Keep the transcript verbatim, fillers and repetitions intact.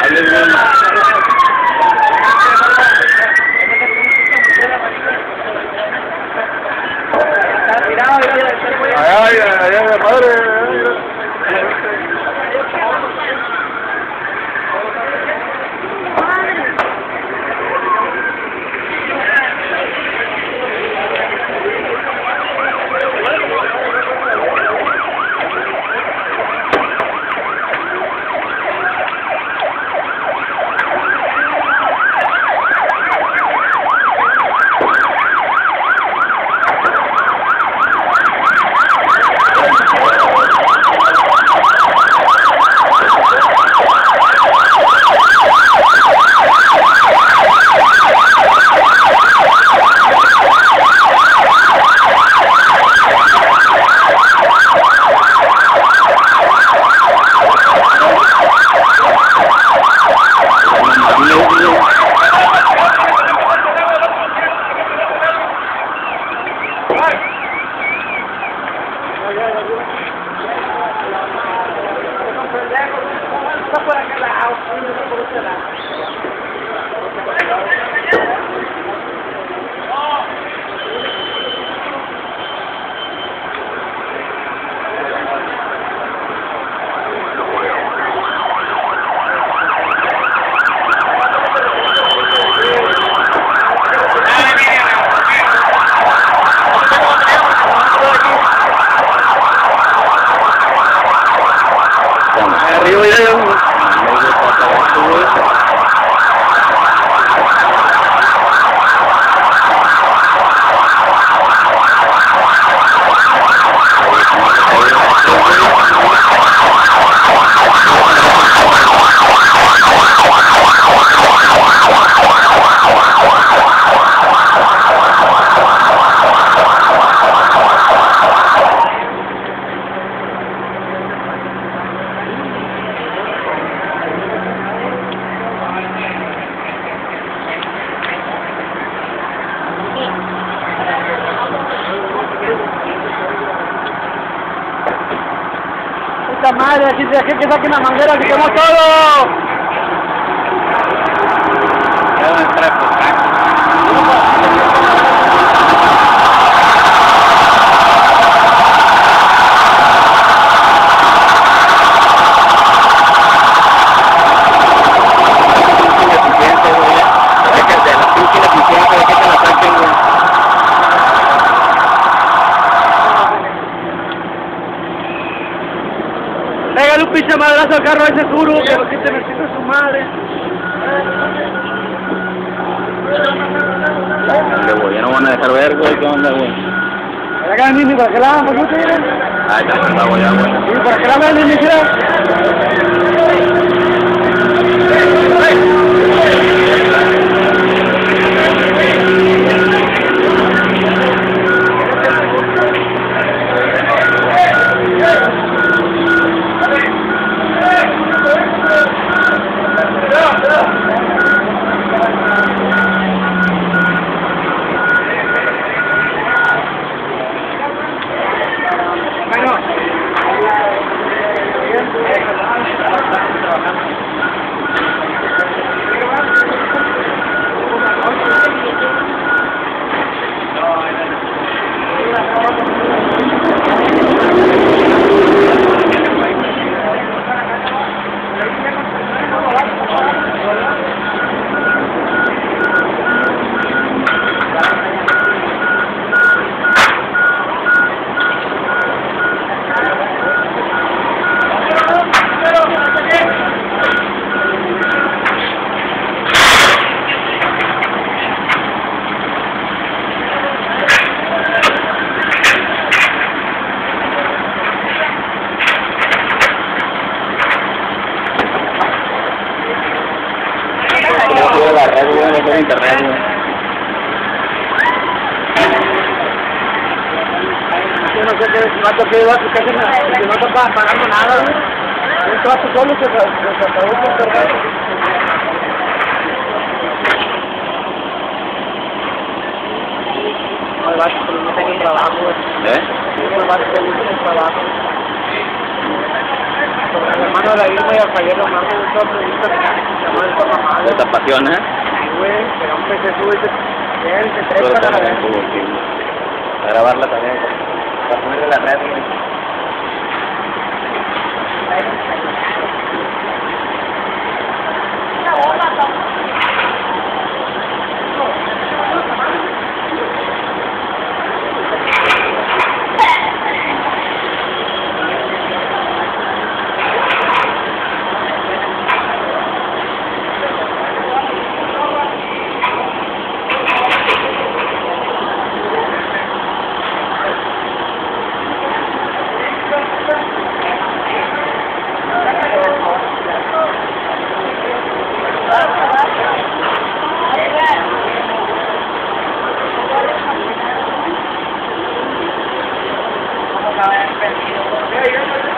Dale, güey. Ay, ay, ay, ay, madre. Está por aquel lado, no por este lado. Arriba ya yo. Puta madre, aquí dejé que saquen la manguera, que quemó todo. Ya va a entrar por acá. Pégale un pinche madrazo al carro ese duro, que lo quite me quita su madre. Ya no van a dejar ver, güey, ¿qué onda, güey? ¿Para acá, Nini? ¿Para qué lado? ¿Por qué usted viene? Ah, ya se acabó ya, güey. ¿Y para qué lado, Nini? La red, güey, no por internet, güey. Yo no sé qué es, no toqué, casi no, no estaba pagando nada, güey. Un trato solo que se acabó con internet. No, el vato, pero no tengo trabajo, güey. ¿Eh? No, el vato, pero no tengo trabajo. el hermano de la Irma y al fallero más me gustó el proyecto que llamó el forma madre. ¿No te apasiona? Sí, güey, pero un pez se sube y se, él se Pero trepa a la también vez. como que a grabarla también, para ponerle la red, güey. Yeah, you're